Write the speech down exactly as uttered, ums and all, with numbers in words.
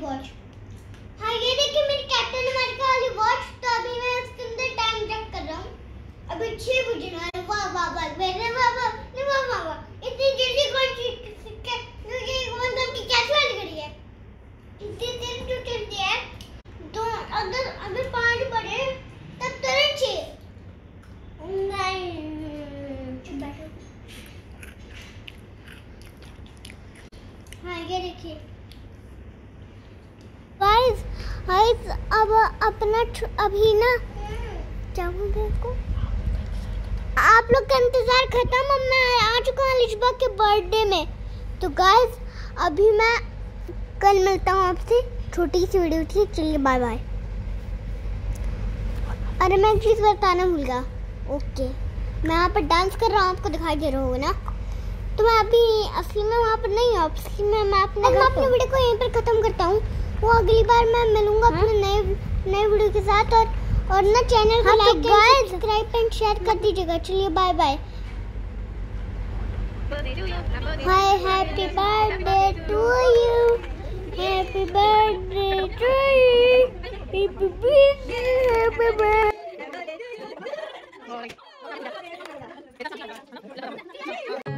Watch. हाँ ये देखिए मेरी कैप्टन अमेरिका वाली वॉच। तो अभी मैं इसके अंदर टाइम चेक कर रहा हूँ। अभी छह बजे ना। वाह वाह वाह मेरे वाह वाह वाह वाह वाह इतनी जल्दी कौन सी मतलब कि कैसे वाली घड़ी है? इतनी देर क्यों चलती है? तो अगर अभी पाँच बजे तब तुरंत छह। नहीं चुप बैठो। हाँ ये देखिए गाइस गाइस अब अपना अभी ना क्या बोलते हैं इसको, आप लोग का इंतजार खत्म। अब मैं आ चुका हूँ लिशबा के बर्थडे में। तो गाइस अभी मैं कल मिलता हूँ आपसे। छोटी सी वीडियो थी। चलिए बाय बाय। अरे मैं एक चीज़ बताना भूल गया। ओके मैं यहाँ पर डांस कर रहा हूँ, आपको दिखाई दे रहा होगा ना। तो मैं अभी असली में वहाँ पर नहीं हूँ। असली में मैं अपने मैं अपने वीडियो को यहीं पर ख़त्म करता हूँ। वो अगली बार मैं मिलूंगा अपने नए नए वीडियो के साथ। और और ना चैनल को like and subscribe and share कर दीजिएगा। चलिए bye bye. Hi happy birthday to you. Happy birthday to you. Happy birthday happy birthday.